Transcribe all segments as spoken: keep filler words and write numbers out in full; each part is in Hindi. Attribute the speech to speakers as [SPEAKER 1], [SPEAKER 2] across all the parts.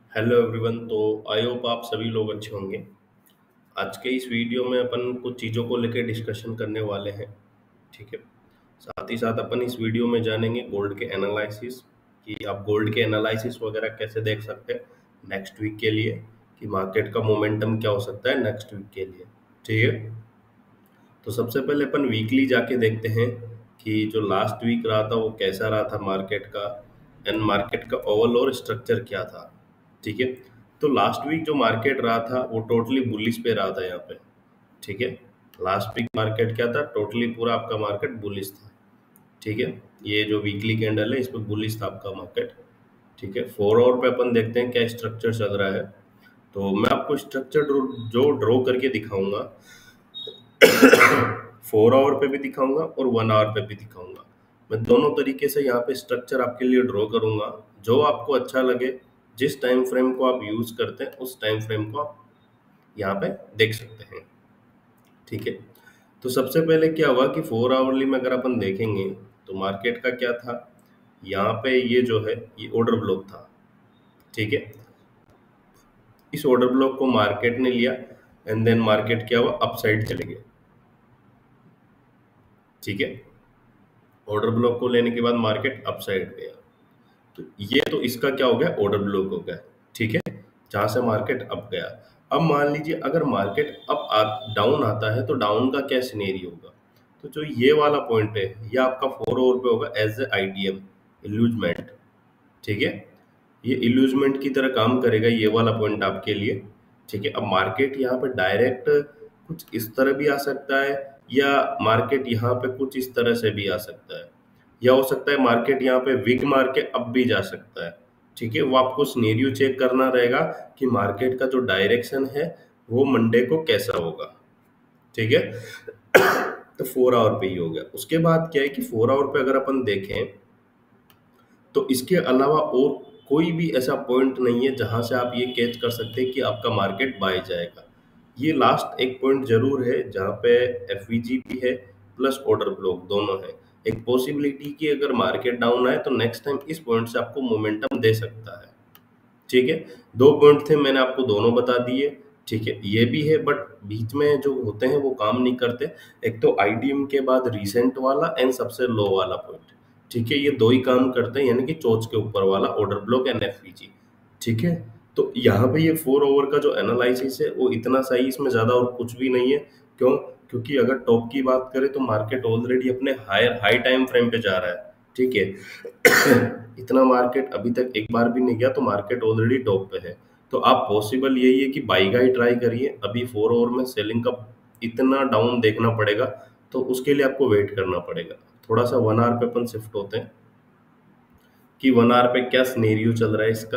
[SPEAKER 1] Hello everyone. तो आई होप आप सभी लोग अच्छे होंगे। आज के इस वीडियो में अपन कुछ चीज़ों को लेकर डिस्कशन करने वाले हैं। ठीक है। साथ ही साथ अपन इस वीडियो में जानेंगे गोल्ड के एनालिसिस, कि आप गोल्ड के एनालिसिस वगैरह कैसे देख सकते हैं नेक्स्ट वीक के लिए, कि मार्केट का मोमेंटम क्या हो सकता है नेक्स्ट वीक के लिए। ठीक है। तो सबसे पहले अपन वीकली जाके देखते हैं कि जो लास्ट वीक रहा था वो कैसा रहा था मार्केट का, एंड मार्केट का ओवरऑल स्ट्रक्चर क्या था। ठीक है। तो लास्ट वीक जो मार्केट रहा था वो टोटली बुलिश पे रहा था यहाँ पे। ठीक है। लास्ट वीक मार्केट क्या था, टोटली पूरा आपका मार्केट बुलिश था। ठीक है। ये जो वीकली कैंडल है इस पे बुलिश था आपका मार्केट। ठीक है। फोर आवर पे अपन देखते हैं क्या स्ट्रक्चर चल रहा है। तो मैं आपको स्ट्रक्चर जो ड्रॉ करके दिखाऊंगा, फोर आवर पे भी दिखाऊंगा और वन आवर पे भी दिखाऊंगा। मैं दोनों तरीके से यहाँ पे स्ट्रक्चर आपके लिए ड्रॉ करूंगा। जो आपको अच्छा लगे, जिस टाइम फ्रेम को आप यूज करते हैं उस टाइम फ्रेम को आप यहाँ पे देख सकते हैं। ठीक है। तो सबसे पहले क्या हुआ कि फोर आवरली में अगर अपन देखेंगे तो मार्केट का क्या था, यहाँ पे ये जो है ये ऑर्डर ब्लॉक था। ठीक है। इस ऑर्डर ब्लॉक को मार्केट ने लिया, एंड देन मार्केट क्या हुआ, अपसाइड चले गए। ठीक है। ऑर्डर ब्लॉक को लेने के बाद मार्केट अपसाइड गया। तो ये तो इसका क्या हो गया, ऑर्डर ब्लॉक हो गया। ठीक है। जहां से मार्केट अप गया। अब मान लीजिए अगर मार्केट अप आ, डाउन आता है तो डाउन का क्या सिनेरियो होगा। तो जो ये वाला पॉइंट है ये आपका फोर ओवर पे होगा एज ए आईडीएम, इल्यूजमेंट। ठीक है। ये इल्यूजमेंट की तरह काम करेगा ये वाला पॉइंट आपके लिए। ठीक है। अब मार्केट यहाँ पे डायरेक्ट कुछ इस तरह भी आ सकता है, या मार्केट यहाँ पे कुछ इस तरह से भी आ सकता है, या हो सकता है मार्केट यहाँ पे विग मार के अब भी जा सकता है। ठीक है। वो आपको सिनेरियो चेक करना रहेगा कि मार्केट का जो डायरेक्शन है वो मंडे को कैसा होगा। ठीक है। तो फोर आवर पे ही हो गया। उसके बाद क्या है कि फोर आवर पे अगर अपन देखें तो इसके अलावा और कोई भी ऐसा पॉइंट नहीं है जहां से आप ये कैच कर सकते हैं कि आपका मार्केट बाय जाएगा। ये लास्ट एक पॉइंट जरूर है जहां पे एफवीजी भी है प्लस ऑर्डर ब्लॉक दोनों है। एक पॉसिबिलिटी कि अगर मार्केट डाउन आए तो नेक्स्ट टाइम इस पॉइंट से आपको मोमेंटम दे सकता है। ठीक है। दो पॉइंट थे, मैंने आपको दोनों बता दिए। ठीक है। ये भी है बट बीच में जो होते हैं वो काम नहीं करते। एक तो आईडीएम के बाद रिसेंट वाला एंड सबसे लो वाला पॉइंट। ठीक है। ये दो ही काम करते हैं, यानी कि चोच के ऊपर वाला ऑर्डर ब्लॉक एंड एफवीजी। ठीक है। तो यहाँ पे ये फोर ओवर का जो एनालिसिस है वो इतना सही, इसमें ज्यादा और कुछ भी नहीं है। क्यों? क्योंकि अगर टॉप की बात करें तो मार्केट ऑलरेडी अपने हायर हाई टाइम फ्रेम पे जा रहा है। ठीक है। इतना मार्केट अभी तक एक बार भी नहीं गया, तो मार्केट ऑलरेडी टॉप पे है। तो आप पॉसिबल यही है कि बाई का ही ट्राई करिए। अभी फोर ओवर में सेलिंग का इतना डाउन देखना पड़ेगा, तो उसके लिए आपको वेट करना पड़ेगा। थोड़ा सा वन आवर पे अपन शिफ्ट होते हैं कि वन आवर पे क्या सिनेरियो चल रहा है इसका।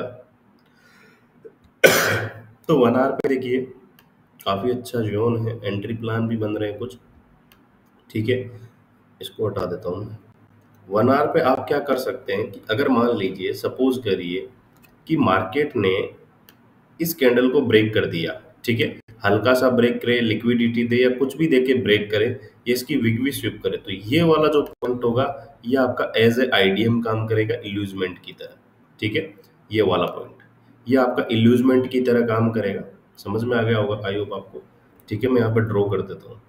[SPEAKER 1] तो वन आवर पे देखिए काफी अच्छा जोन है, एंट्री प्लान भी बन रहे हैं कुछ। ठीक है। इसको हटा देता हूँ मैं। वन आवर पे आप क्या कर सकते हैं कि अगर मान लीजिए सपोज करिए कि मार्केट ने इस कैंडल को ब्रेक कर दिया। ठीक है। हल्का सा ब्रेक करे, लिक्विडिटी दे या कुछ भी देके ब्रेक करे, ये इसकी विग भी स्विप करे, तो ये वाला जो पॉइंट होगा ये आपका एज ए आईडीएम काम करेगा इल्यूजमेंट की तरह। ठीक है। ये वाला पॉइंट ये आपका इल्यूजमेंट की तरह काम करेगा। समझ में आ गया होगा आई होप आपको। ठीक है। मैं यहाँ पर ड्रॉ कर देता हूँ।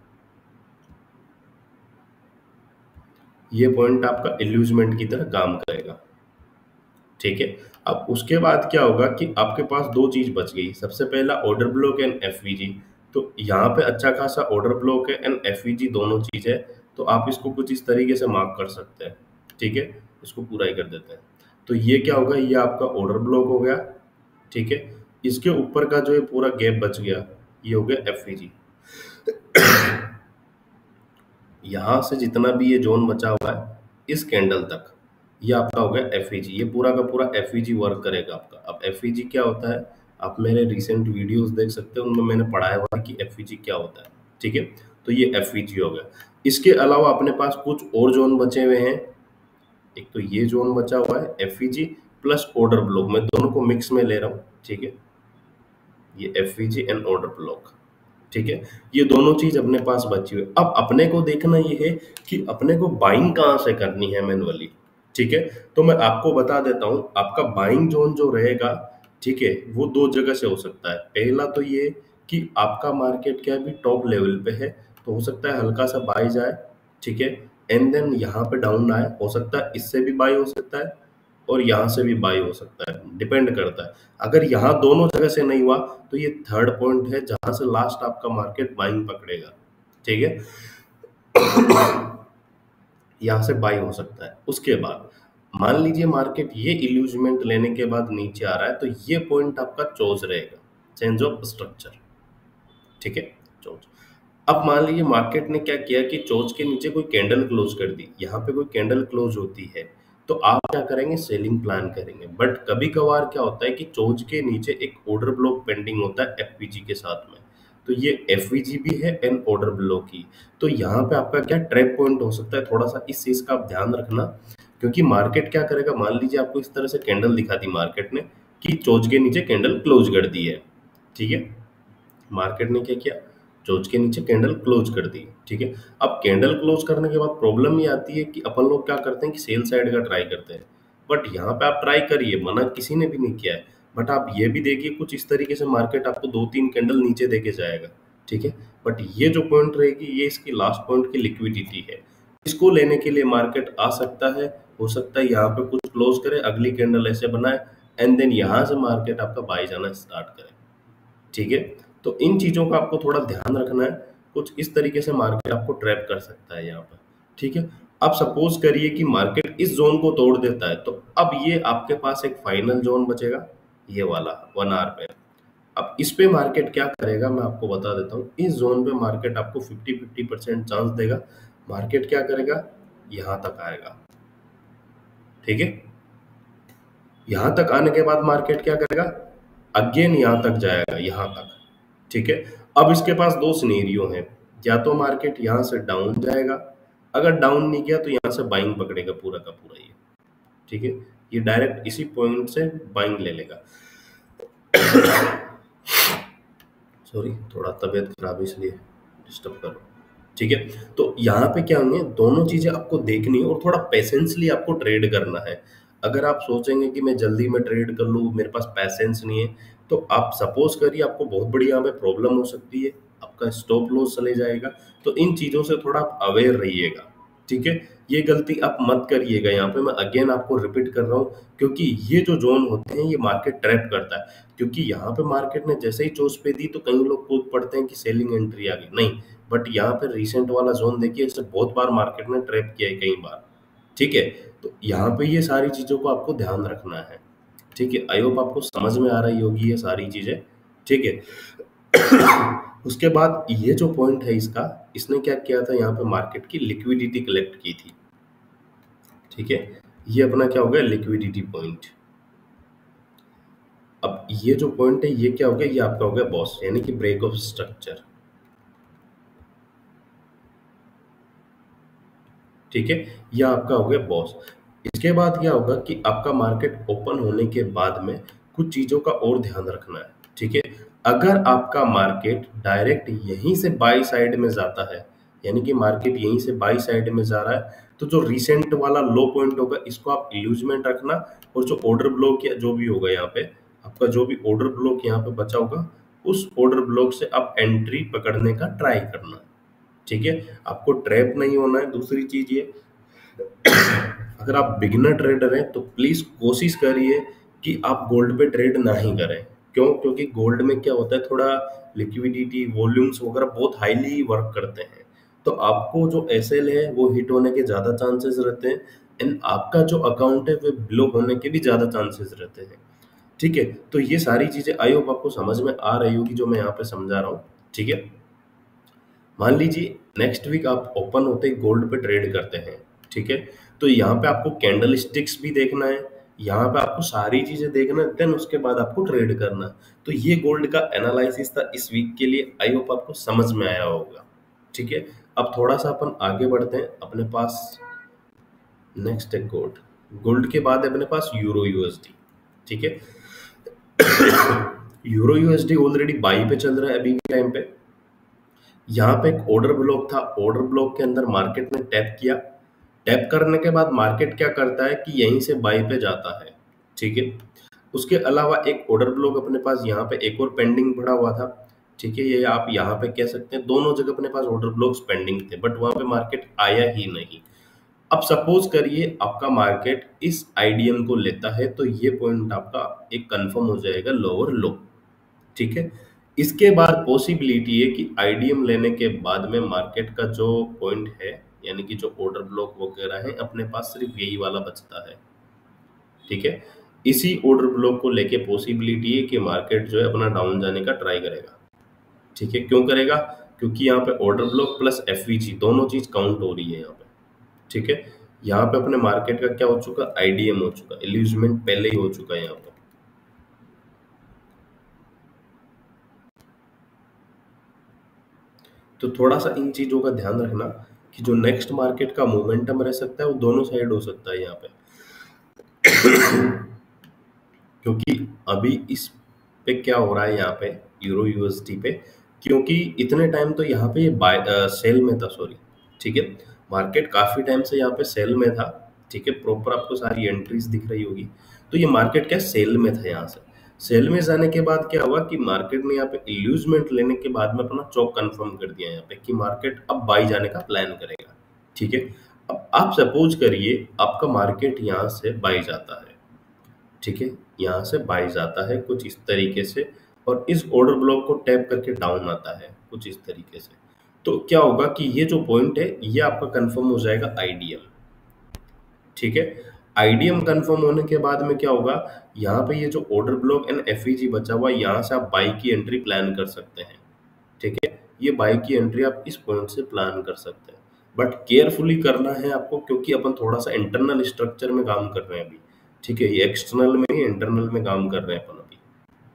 [SPEAKER 1] ये पॉइंट आपका इल्यूजमेंट की तरह काम करेगा। ठीक है। अब उसके बाद क्या होगा कि आपके पास दो चीज बच गई। सबसे पहला ऑर्डर ब्लॉक एंड एफवीजी। तो यहाँ पे अच्छा खासा ऑर्डर ब्लॉक है एंड एफवीजी दोनों चीज है। तो आप इसको कुछ इस तरीके से मार्क कर सकते हैं। ठीक है। इसको पूरा ही कर देते हैं। तो ये क्या होगा, ये आपका ऑर्डर ब्लॉक हो गया। ठीक है। इसके ऊपर का जो है पूरा गैप बच गया, ये हो गया एफवीजी। यहाँ से जितना भी ये जोन बचा हुआ है इस कैंडल तक, ये आपका हो गया एफईजी। ये पूरा का पूरा एफईजी वर्क करेगा आपका। अब एफईजी क्या होता है, आप मेरे रिसेंट वीडियोस देख सकते हैं, उनमें मैंने पढ़ाया हुआ है कि एफईजी क्या होता है। ठीक है। तो ये एफईजी हो गया। इसके अलावा अपने पास कुछ और जोन बचे हुए हैं। एक तो ये जोन बचा हुआ है एफईजी प्लस ऑर्डर ब्लॉक, मैं दोनों को मिक्स में ले रहा हूँ। ठीक है। ये एफईजी एंड ऑर्डर ब्लॉक। ठीक है। ये दोनों चीज अपने पास बची हुई। अब अपने को देखना ये है कि अपने को बाइंग कहाँ से करनी है मैनुअली। ठीक है। तो मैं आपको बता देता हूं, आपका बाइंग जोन जो रहेगा, ठीक है, वो दो जगह से हो सकता है। पहला तो ये कि आपका मार्केट क्या है, अभी टॉप लेवल पे है, तो हो सकता है हल्का सा बाई जाए, ठीक है, एंड देन यहाँ पे डाउन आए, हो सकता है इससे भी बाई हो सकता है और यहाँ से भी बाई हो सकता है, डिपेंड करता है। अगर यहाँ दोनों जगह से नहीं हुआ तो ये थर्ड पॉइंट है जहां से लास्ट आपका मार्केट बाइंग पकड़ेगा, ठीक है। यहाँ से बाई हो सकता है। उसके बाद मान लीजिए मार्केट ये इल्यूजमेंट लेने के बाद नीचे आ रहा है, तो ये पॉइंट आपका चोज रहेगा, चेंज ऑफ स्ट्रक्चर, ठीक है, चोज। अब मान लीजिए मार्केट ने क्या किया कि चोज के नीचे कोई कैंडल क्लोज कर दी, यहाँ पे कोई कैंडल क्लोज होती है तो आप क्या करेंगे, सेलिंग प्लान करेंगे। बट कभी कभार क्या होता है कि चोज के नीचे एक ऑर्डर ब्लॉक पेंडिंग होता है एफवीजी के साथ में, तो ये एफवीजी भी है एंड ऑर्डर ब्लॉक ही, तो यहाँ पे आपका क्या ट्रैप पॉइंट हो सकता है। थोड़ा सा इस चीज का आप ध्यान रखना, क्योंकि मार्केट क्या करेगा, मान लीजिए आपको इस तरह से कैंडल दिखा दी मार्केट ने कि चोज के नीचे कैंडल क्लोज कर दी है, ठीक है, मार्केट ने क्या किया, चोज के नीचे कैंडल क्लोज कर दी, ठीक है। अब कैंडल क्लोज करने के बाद प्रॉब्लम ये आती है कि अपन लोग क्या करते हैं कि सेल साइड का ट्राई करते हैं, बट यहाँ पे आप ट्राई करिए, मना किसी ने भी नहीं किया है, बट आप ये भी देखिए कुछ इस तरीके से मार्केट आपको दो तीन कैंडल नीचे देके जाएगा, ठीक है। बट ये जो पॉइंट रहेगी ये इसकी लास्ट पॉइंट की लिक्विडिटी है, इसको लेने के लिए मार्केट आ सकता है, हो सकता है यहाँ पे कुछ क्लोज करे, अगली कैंडल ऐसे बनाए एंड देन यहाँ से मार्केट आपका बाई जाना स्टार्ट करे, ठीक है। तो इन चीजों का आपको थोड़ा ध्यान रखना है, कुछ इस तरीके से मार्केट आपको ट्रैप कर सकता है यहाँ पर, ठीक है। अब सपोज करिए कि मार्केट इस जोन को तोड़ देता है, तो अब ये आपके पास एक फाइनल जोन बचेगा, ये वाला वन आवर पे। अब इस पे मार्केट क्या करेगा मैं आपको बता देता हूँ। इस जोन पे मार्केट आपको फिफ्टी फिफ्टी परसेंट चांस देगा, मार्केट क्या करेगा, यहाँ तक आएगा, ठीक है। यहाँ तक आने के बाद मार्केट क्या करेगा, अगेन यहाँ तक जाएगा, यहाँ तक, ठीक है। अब इसके पास दो सिनेरियो हैं, या तो मार्केट यहाँ से डाउन जाएगा, अगर डाउन नहीं किया तो यहाँ से बाइंग पकड़ेगा पूरा का पूरा ये, ठीक है, ये डायरेक्ट इसी पॉइंट से बाइंग ले लेगा। सॉरी, थोड़ा तबीयत खराब है इसलिए डिस्टर्ब कर रहा हूं, ठीक है। तो यहाँ पे क्या होंगे, दोनों चीजें आपको देखनी है और थोड़ा पेशेंसली आपको ट्रेड करना है। अगर आप सोचेंगे कि मैं जल्दी में ट्रेड कर लूँ, मेरे पास पैसेंस नहीं है, तो आप सपोज करिए आपको बहुत बड़ी यहाँ पे प्रॉब्लम हो सकती है, आपका स्टॉप लॉस चले जाएगा। तो इन चीजों से थोड़ा आप अवेयर रहिएगा, ठीक है। ये गलती आप मत करिएगा, यहाँ पे मैं अगेन आपको रिपीट कर रहा हूँ, क्योंकि ये जो जोन होते हैं ये मार्केट ट्रैप करता है। क्योंकि यहाँ पे मार्केट ने जैसे ही चोस पे दी तो कई लोग कूद पड़ते हैं कि सेलिंग एंट्री आ गई, नहीं, बट यहाँ पे रिसेंट वाला जोन देखिए, इसे बहुत बार मार्केट ने ट्रैप किया है, कई बार, ठीक है। तो यहाँ पे ये सारी चीजों को आपको ध्यान रखना है, ठीक है। आई होप आपको समझ में आ रही होगी ये सारी चीजें, ठीक है। उसके बाद ये जो पॉइंट है इसका, इसने क्या किया था, यहाँ पे मार्केट की लिक्विडिटी कलेक्ट की थी, ठीक है। ये अपना क्या हो गया, लिक्विडिटी पॉइंट। अब ये जो पॉइंट है ये क्या हो गया, ये आपका हो गया बॉस, यानी कि ब्रेक ऑफ स्ट्रक्चर, ठीक है, यह आपका हो गया बॉस। इसके बाद क्या होगा कि आपका मार्केट ओपन होने के बाद में कुछ चीजों का और ध्यान रखना है, ठीक है। अगर आपका मार्केट डायरेक्ट यहीं से बाई साइड में जाता है, यानी कि मार्केट यहीं से बाई साइड में जा रहा है, तो जो रिसेंट वाला लो पॉइंट होगा इसको आप इल्यूजमेंट रखना, और जो ऑर्डर ब्लॉक या जो भी होगा यहाँ पे आपका जो भी ऑर्डर ब्लॉक यहाँ पे बचा होगा, उस ऑर्डर ब्लॉक से आप एंट्री पकड़ने का ट्राई करना, ठीक है। आपको ट्रैप नहीं होना है। दूसरी चीज ये, अगर आप बिगिनर ट्रेडर हैं तो प्लीज कोशिश करिए कि आप गोल्ड पे ट्रेड ना ही करें। क्यों? क्योंकि गोल्ड में क्या होता है, थोड़ा लिक्विडिटी वॉल्यूम्स वगैरह बहुत हाईली वर्क करते हैं, तो आपको जो एसएल है वो हिट होने के ज्यादा चांसेस रहते हैं, एंड आपका जो अकाउंट है वो ब्लॉक होने के भी ज्यादा चांसेस रहते हैं, ठीक है। तो ये सारी चीजें आई होप आपको समझ में आ रही होगी जो मैं यहाँ पे समझा रहा हूँ, ठीक है। मान लीजिए नेक्स्ट वीक आप ओपन होते ही गोल्ड पे ट्रेड करते हैं, ठीक है। तो यहाँ पे आपको कैंडल स्टिक्स भी देखना है, यहाँ पे आपको सारी चीजें देखना है, देन उसके बाद आपको ट्रेड करना है। तो ये गोल्ड का एनालिसिस था इस वीक के लिए, आई होप आपको समझ में आया होगा, ठीक है। अब थोड़ा सा अपन आगे बढ़ते हैं, अपने पास नेक्स्ट है गोल्ड। गोल्ड के बाद है अपने पास यूरो यूएसडी, ठीक है। यूरो यूएसडी ऑलरेडी बाई पे चल रहा है अभी के टाइम पे। यहाँ पे एक ऑर्डर ब्लॉक था, ऑर्डर ब्लॉक के अंदर मार्केट ने टैप किया, टैप करने के बाद मार्केट क्या करता है कि यहीं से बाई पे जाता है, ठीक है। उसके अलावा एक ऑर्डर ब्लॉक अपने पास यहाँ पे एक और पेंडिंग पड़ा हुआ था, ठीक है, ये आप यहाँ पे कह सकते हैं दोनों जगह अपने पास ऑर्डर ब्लॉक्स पेंडिंग थे, बट वहां पे मार्केट आया ही नहीं। अब सपोज करिए आपका मार्केट इस आईडीएम को लेता है, तो ये पॉइंट आपका एक कंफर्म हो जाएगा लोअर लो, ठीक है। इसके बाद पॉसिबिलिटी है कि आईडीएम लेने के बाद में मार्केट का जो पॉइंट है, यानी कि जो ऑर्डर ब्लॉक वगैरह है, अपने पास सिर्फ यही वाला बचता है, ठीक है। इसी ऑर्डर ब्लॉक को लेके पॉसिबिलिटी है कि मार्केट जो है अपना डाउन जाने का ट्राई करेगा, ठीक है। क्यों करेगा? क्योंकि यहाँ पे ऑर्डर ब्लॉक प्लस एफवीजी दोनों चीज काउंट हो रही है यहाँ पे, ठीक है। यहाँ पे अपने मार्केट का क्या हो चुका? आईडीएम हो चुका, इल्यूजमेंट पहले ही हो चुका है यहाँ पे। तो थोड़ा सा इन चीजों का ध्यान रखना कि जो नेक्स्ट मार्केट का मोमेंटम रह सकता है वो दोनों साइड हो सकता है यहाँ पे। क्योंकि अभी इस पे क्या हो रहा है यहाँ पे यूरो यूएसडी पे, क्योंकि इतने टाइम तो यहाँ पे ये बाय सेल में था, सॉरी, ठीक है। मार्केट काफी टाइम से यहाँ पे सेल में था, ठीक है। प्रॉपर आपको सारी एंट्रीज दिख रही होगी। तो ये मार्केट क्या सेल में था, यहाँ से सेल में जाने के बाद क्या हुआ कि मार्केट ने यहाँ पे इल्यूजमेंट लेने के बाद में अपना चौक कंफर्म कर दिया यहाँ पे कि मार्केट अब बाई जाने का प्लान करेगा, ठीक है। अब आप सपोज करिए आपका मार्केट यहाँ से बाई जाता है, ठीक है, यहाँ से बाई जाता है कुछ इस तरीके से, और इस ऑर्डर ब्लॉक को टैप करके डाउन आता है कुछ इस तरीके से। तो क्या होगा कि ये जो पॉइंट है ये आपका कंफर्म हो जाएगा आईडीएम, ठीक है। आईडीएम कंफर्म होने के बाद में क्या होगा, यहाँ पे ये जो ऑर्डर ब्लॉक एंड एफईजी बचा हुआ है, यहाँ से आप बाई की एंट्री प्लान कर सकते हैं, ठीक है। ये बाई की एंट्री आप इस पॉइंट से प्लान कर सकते हैं, बट केयरफुली करना है आपको, क्योंकि अपन थोड़ा सा इंटरनल स्ट्रक्चर में काम कर रहे हैं अभी, ठीक है। ये एक्सटर्नल में नहीं इंटरनल में काम कर रहे हैं अपन अभी।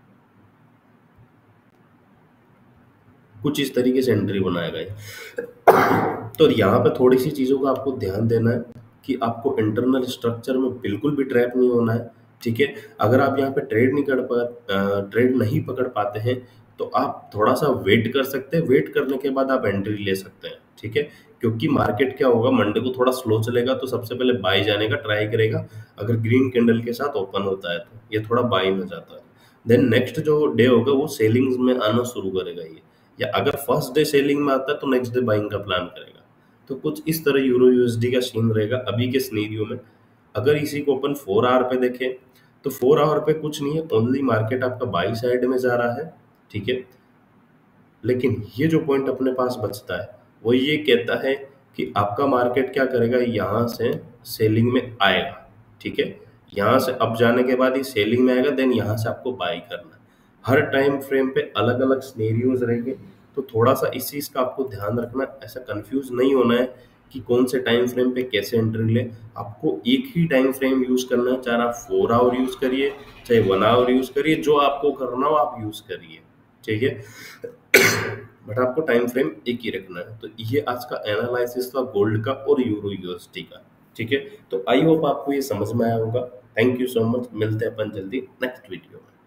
[SPEAKER 1] कुछ इस तरीके से एंट्री बनाएगा ये। तो यहाँ पे थोड़ी सी चीजों का आपको ध्यान देना है कि आपको इंटरनल स्ट्रक्चर में बिल्कुल भी ट्रैप नहीं होना है, ठीक है। अगर आप यहाँ पे ट्रेड नहीं कर पा ट्रेड नहीं पकड़ पाते हैं तो आप थोड़ा सा वेट कर सकते हैं, वेट करने के बाद आप एंट्री ले सकते हैं, ठीक है। क्योंकि मार्केट क्या होगा, मंडे को थोड़ा स्लो चलेगा तो सबसे पहले बाई जाने का ट्राई करेगा। अगर ग्रीन कैंडल के साथ ओपन होता है तो ये थोड़ा बाई में जाता है। देन नेक्स्ट जो डे होगा वो सेलिंग्स में आना शुरू करेगा ये, या अगर फर्स्ट डे सेलिंग में आता है तो नेक्स्ट डे बाइंग का प्लान करेगा। तो कुछ इस तरह यूरो यूएसडी का सीन रहेगा अभी के सिनेरियो में। अगर इसी को अपन फोर आवर पे देखें तो फोर आवर पे कुछ नहीं है, ओनली मार्केट आपका बाई साइड में जा रहा है, ठीक है। लेकिन ये जो पॉइंट अपने पास बचता है वो ये कहता है कि आपका मार्केट क्या करेगा, यहाँ से सेलिंग में आएगा, ठीक है। यहाँ से अप जाने के बाद ये सेलिंग में आएगा, देन यहाँ से आपको बाई करना है। हर टाइम फ्रेम पे अलग अलग सिनेरियोज रहेंगे, तो थोड़ा सा इस चीज़ का आपको ध्यान रखना, ऐसा कंफ्यूज नहीं होना है कि कौन से टाइम फ्रेम पे कैसे एंट्री ले। आपको एक ही टाइम फ्रेम यूज करना है, चाहे आप फोर आवर यूज करिए चाहे वन आवर यूज करिए, जो आपको करना हो आप यूज करिए, ठीक है। बट आपको टाइम फ्रेम एक ही रखना है। तो ये आज का एनालिसिस था गोल्ड का और यूरो यूएसडी का, ठीक है। तो आई होप आपको ये समझ में आया होगा। थैंक यू सो मच, मिलते हैं अपन जल्दी नेक्स्ट वीडियो में।